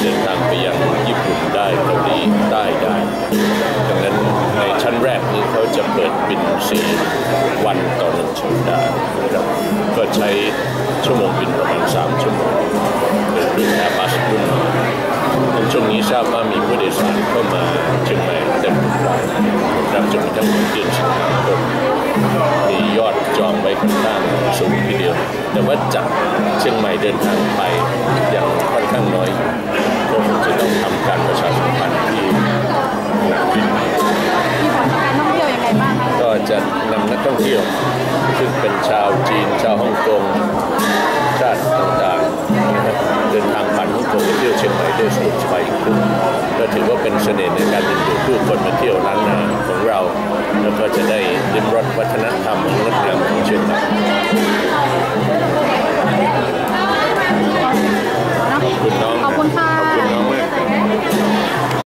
เดินทางไปยังญี่ปุ่นได้เกาหลีใต้ได้ดังนั้นในชั้นแรกนี้เขาจะเปิดบิน4 วันต่อ1ชั่วโมงได้นะครับก็ใช้ชั่วโมงบินประมาณ3 ชั่วโมงเป็นรุ่น Airbus รุ่นในช่วงนี้ทราบว่ามีผู้โดยสารเข้ามาเชียงใหม่เต็มทุกรายรับจนทั้งหมดเดือนสิงหาคมมียอดจองไว้ค่อนข้างสูงทีเดียวแต่ว่าจากเชียงใหม่เดินทางไปยังค่อนข้างน้อยก็คงจะต้องทำการประชาสัมพันธ์ที่หนักขึ้นมีผลต่อการท่องเที่ยวยังไงบ้างคะก็จะนำนักท่องเที่ยวซึ่งเป็นชาวจีนชาวฮ่องกงชาติต่างๆนะครับเดินทางผ่านฮ่องกงไปเที่ยวเชียงใหม่ได้สะดวกสบายขึ้นก็ถือว่าเป็นเสน่ห์ในการดึงดูดผู้คนมาเที่ยวร้านนาของเราแล้วก็จะได้ลิ้มรสวัฒนธรรมของ